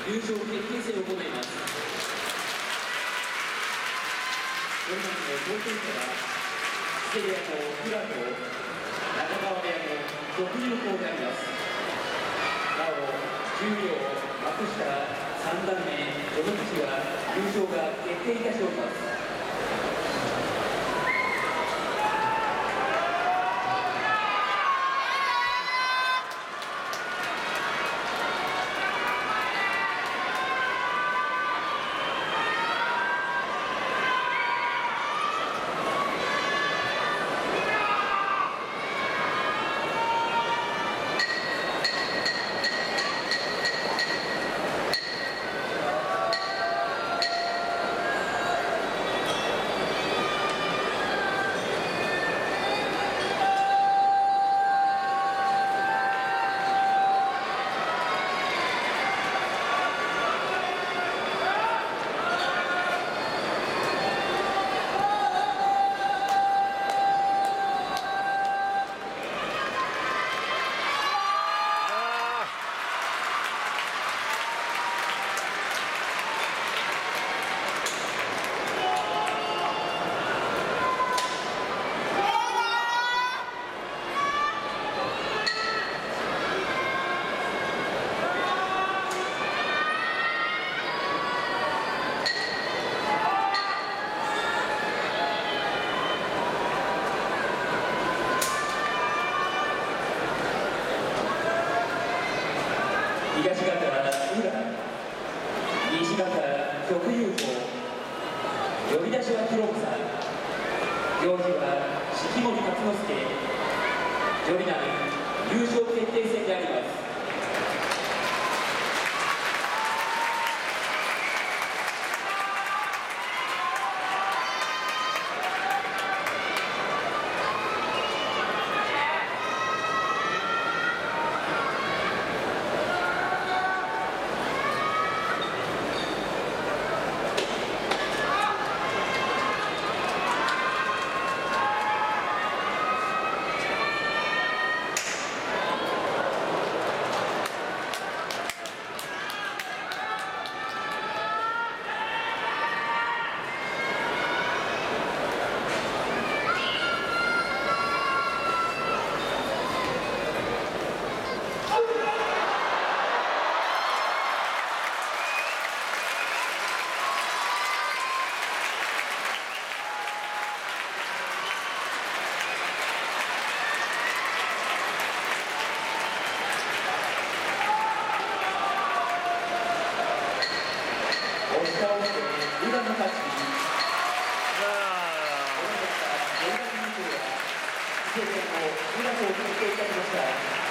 優勝決定戦を行います。4番の当選者は木瀬部屋と浦と中川部屋の6人校であります。なお十両幕下3段目序ノ口は優勝が決定いたしております。東方浦、西方極友好、呼び出しは広政、行司は式守勝之助、序二段優勝決定戦であります。宇田の勝ち。宇田の優勝は、次戦も宇田と決定いたしました。